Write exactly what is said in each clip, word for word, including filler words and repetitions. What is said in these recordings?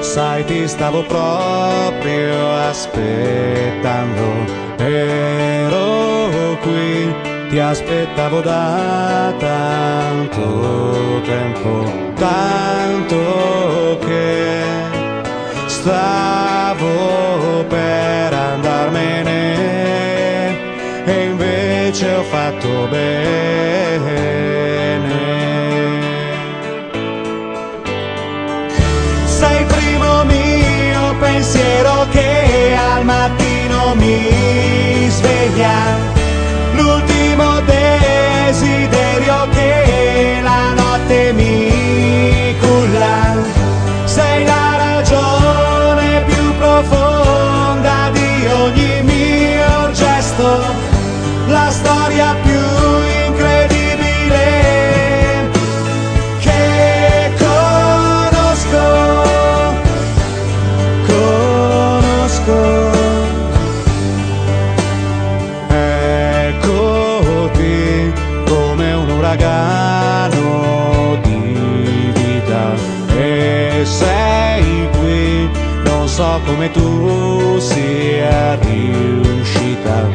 sai ti stavo proprio aspettando, ero qui, ti aspettavo da tanto tempo, tanto che stavo per andarmene e invece ho fatto bene. Sei il primo mio pensiero che al mattino mi sveglia, l'ultimo desiderio che la notte mi culla. Sei la ragione più profonda di ogni mio gesto, la storia più incredibile che conosco, conosco. Eccoti come un uragano di vita e sei qui, non so come tu sia riuscita a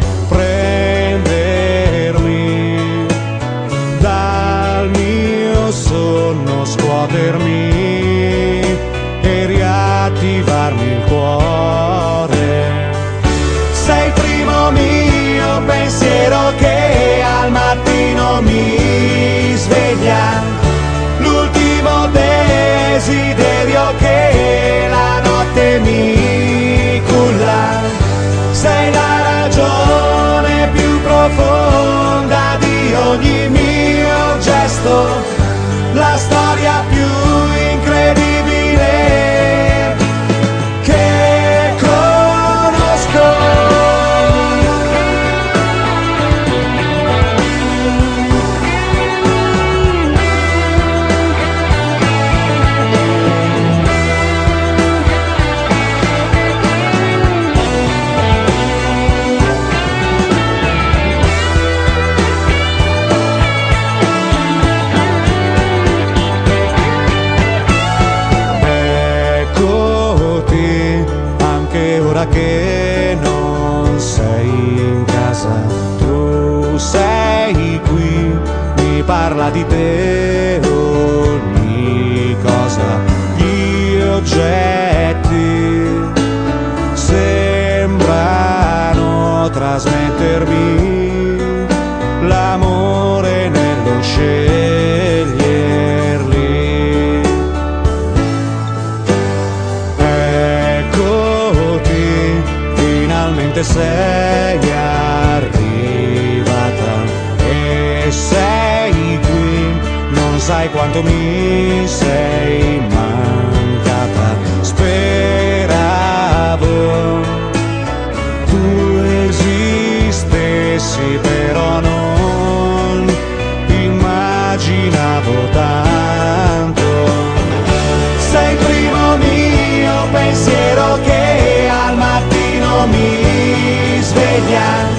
prendermi dal mio sonno, scuotermi e riattivarmi il cuore. Sei il primo mio pensiero che al mattino mi sveglia, l'ultimo desiderio che la notte mi culla. Sei la ragione più profonda di ogni mio gesto, la storia più incredibile che conosco. Che non sei in casa, tu sei qui, mi parla di te ogni cosa, gli oggetti sembrano trasmettermi l'amore nello sceglierli. Finalmente sei arrivata e sei qui, non sai quanto mi sei mancata. Speravo tu esistessi, però non immaginavo tanto. Sei il primo mio pensiero che al mattino mi sveglia,